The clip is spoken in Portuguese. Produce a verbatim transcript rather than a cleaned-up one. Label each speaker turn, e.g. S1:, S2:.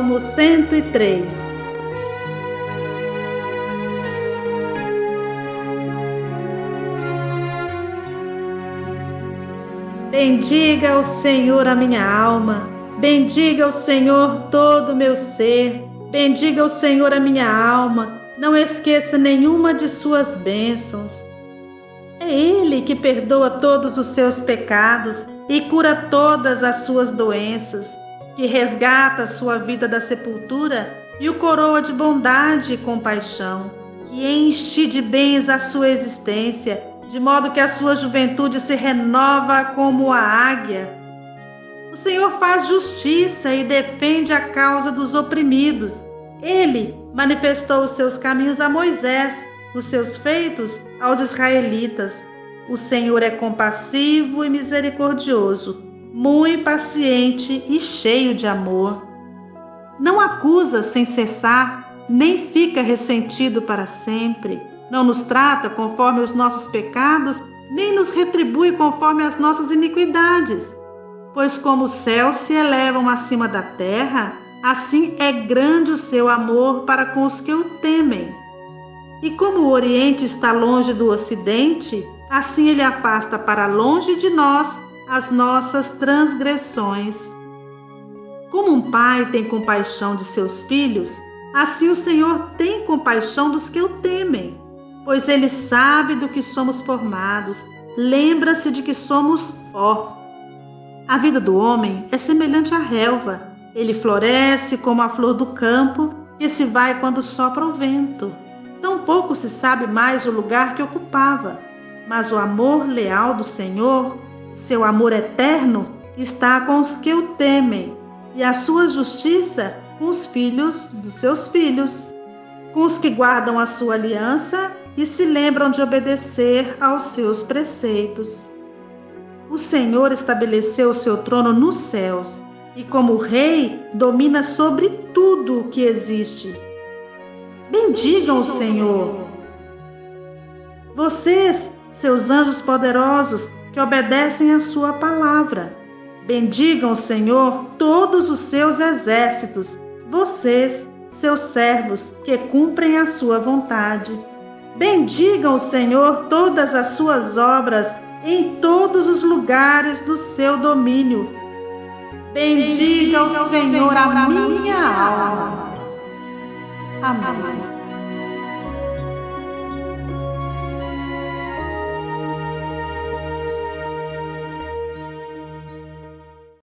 S1: Salmo cento e três. Bendiga o Senhor a minha alma, bendiga o Senhor todo o meu ser, bendiga o Senhor a minha alma, não esqueça nenhuma de suas bênçãos. É Ele que perdoa todos os seus pecados e cura todas as suas doenças, que resgata a sua vida da sepultura e o coroa de bondade e compaixão, que enche de bens a sua existência, de modo que a sua juventude se renova como a águia. O Senhor faz justiça e defende a causa dos oprimidos. Ele manifestou os seus caminhos a Moisés, os seus feitos aos israelitas. O Senhor é compassivo e misericordioso, muito paciente e cheio de amor. Não acusa sem cessar, nem fica ressentido para sempre. Não nos trata conforme os nossos pecados, nem nos retribui conforme as nossas iniquidades. Pois como os céus se elevam acima da terra, assim é grande o seu amor para com os que o temem. E como o Oriente está longe do Ocidente, assim ele afasta para longe de nós as nossas transgressões. Como um pai tem compaixão de seus filhos, assim o Senhor tem compaixão dos que o temem. Pois ele sabe do que somos formados, lembra-se de que somos pó. A vida do homem é semelhante à relva. Ele floresce como a flor do campo e se vai quando sopra o vento. Tampouco se sabe mais o lugar que ocupava. Mas o amor leal do Senhor, seu amor eterno, está com os que o temem, e a sua justiça com os filhos dos seus filhos, com os que guardam a sua aliança e se lembram de obedecer aos seus preceitos. O Senhor estabeleceu o seu trono nos céus e, como rei, domina sobre tudo o que existe. Bendigam o Senhor. Vocês, seus anjos poderosos, que obedecem à sua palavra. Bendigam o Senhor todos os seus exércitos, vocês, seus servos, que cumprem a sua vontade. Bendigam o Senhor todas as suas obras em todos os lugares do seu domínio. Bendiga o Senhor a minha alma. Amém.